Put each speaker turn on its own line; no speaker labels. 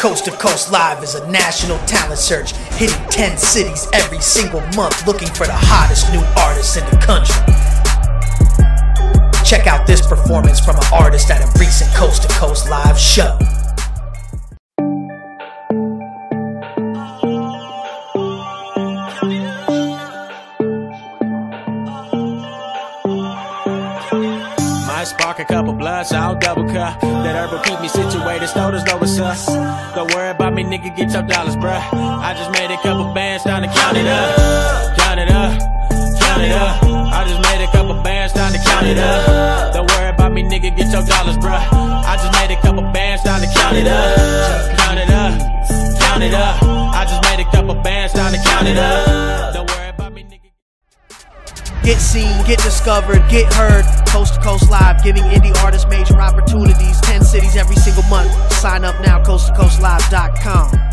Coast to Coast Live is a national talent search, hitting 10 cities every single month, looking for the hottest new artists in the country. Check out this performance from an artist at a recent Coast to Coast Live show.
Might spark a couple bloods, I'll double cup. That herb will keep me situated, stores know what's up. Don't worry about me, nigga, get your dollars, bruh. I just made a couple bands, time to count it up. Count it up, count it up. I just made a couple bands, time to count it up. Don't worry about me, nigga, get your dollars, bruh. I just made a couple bands, time to count it up. Count it up, count it up. I just made a couple bands, time to count it up. Don't worry about me, nigga.
Get seen, get discovered, get heard. Coast to Coast Live, giving indie artists major opportunities. 10 cities every single month. Sign up now, coasttocoastlive.com.